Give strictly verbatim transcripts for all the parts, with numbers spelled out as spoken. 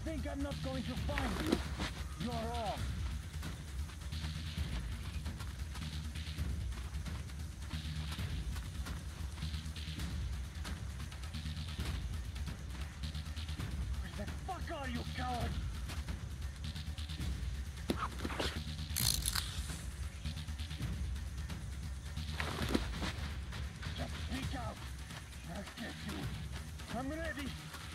think I'm not going to find you? You're wrong. Where the fuck are you, coward? Just speak out. I'll get you. I'm ready.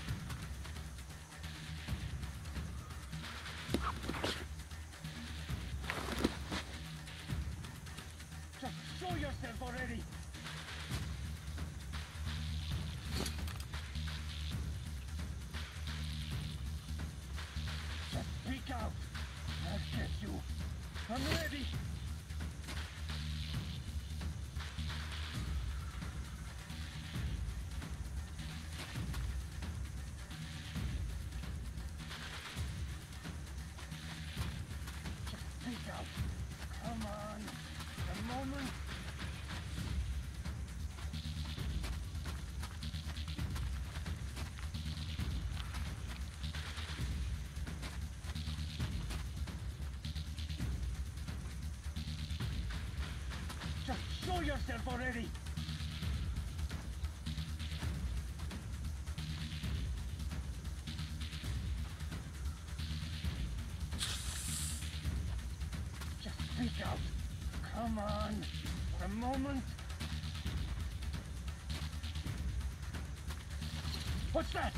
Just show yourself already. Just speak out. I'll get you. I'm ready. Speak out. Come on. A moment. Just show yourself already. Just speak out. Come on. For a moment. What's that?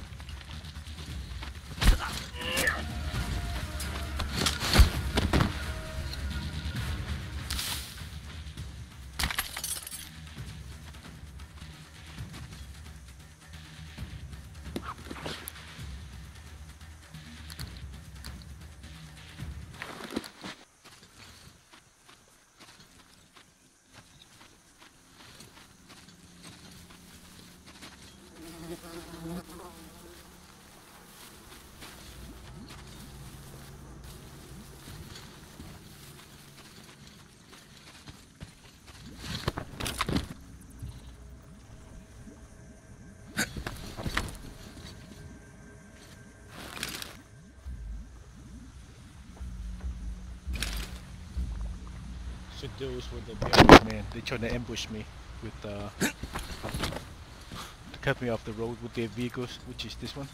So those were the bears, man. They tried to ambush me with uh to cut me off the road with their vehicles, which is this one.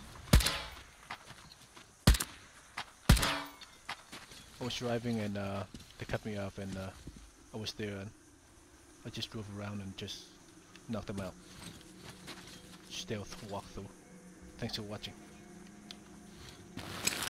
I was driving and uh, they cut me off, and uh, I was there and I just drove around and just knocked them out. Stealth walkthrough. Thanks for watching.